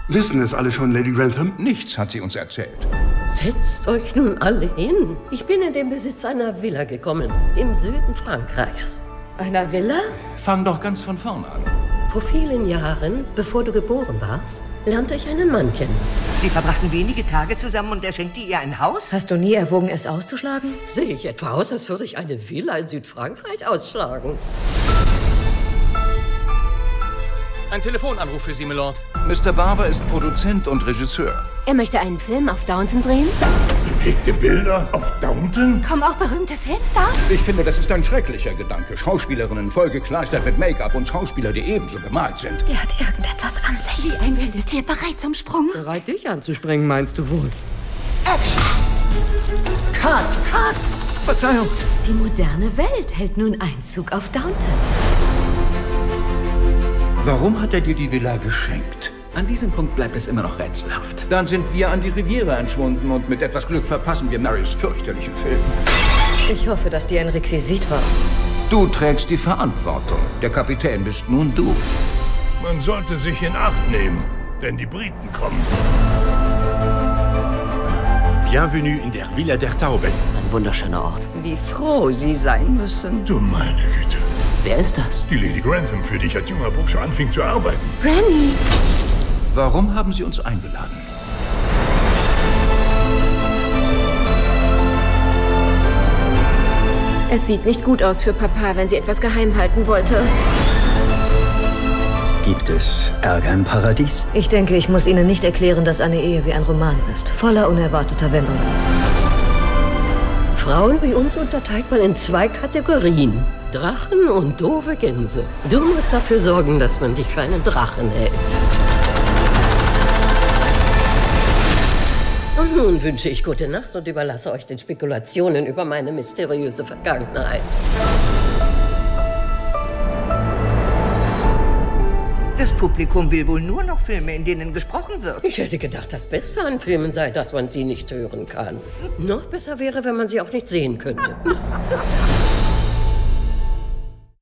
Wissen es alle schon, Lady Grantham? Nichts hat sie uns erzählt. Setzt euch nun alle hin. Ich bin in den Besitz einer Villa gekommen, im Süden Frankreichs. Einer Villa? Fang doch ganz von vorne an. Vor vielen Jahren, bevor du geboren warst, lernte ich einen Mann kennen. Sie verbrachten wenige Tage zusammen und er schenkte ihr ein Haus? Hast du nie erwogen, es auszuschlagen? Sehe ich etwa aus, als würde ich eine Villa in Südfrankreich ausschlagen? Ein Telefonanruf für Sie, Milord. Mr. Barber ist Produzent und Regisseur. Er möchte einen Film auf Downton drehen. Bewegte Bilder auf Downton? Kommen auch berühmte Filmstars? Ich finde, das ist ein schrecklicher Gedanke. Schauspielerinnen vollgekleistert mit Make-up und Schauspieler, die ebenso bemalt sind. Er hat irgendetwas an sich. Wie ein wildes Tier, bereit zum Sprung. Bereit, dich anzuspringen, meinst du wohl? Action! Cut! Cut! Verzeihung. Die moderne Welt hält nun Einzug auf Downton. Warum hat er dir die Villa geschenkt? An diesem Punkt bleibt es immer noch rätselhaft. Dann sind wir an die Riviera entschwunden und mit etwas Glück verpassen wir Marys fürchterlichen Film. Ich hoffe, dass dir ein Requisit war. Du trägst die Verantwortung. Der Kapitän bist nun du. Man sollte sich in Acht nehmen, denn die Briten kommen. Bienvenue in der Villa der Tauben. Ein wunderschöner Ort. Wie froh Sie sein müssen. Du meine Güte. Wer ist das? Die Lady Grantham, für die ich als junger Bursche anfing zu arbeiten. Granny! Warum haben sie uns eingeladen? Es sieht nicht gut aus für Papa, wenn sie etwas geheim halten wollte. Gibt es Ärger im Paradies? Ich denke, ich muss Ihnen nicht erklären, dass eine Ehe wie ein Roman ist. Voller unerwarteter Wendungen. Frauen wie uns unterteilt man in 2 Kategorien. Drachen und doofe Gänse. Du musst dafür sorgen, dass man dich für einen Drachen hält. Und nun wünsche ich gute Nacht und überlasse euch den Spekulationen über meine mysteriöse Vergangenheit. Das Publikum will wohl nur noch Filme, in denen gesprochen wird. Ich hätte gedacht, das Beste an Filmen sei, dass man sie nicht hören kann. Noch besser wäre, wenn man sie auch nicht sehen könnte.